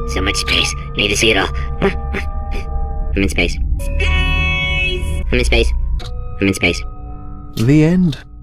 So much space. Need to see it all. I'm in space. I'm in space. I'm in space. The end.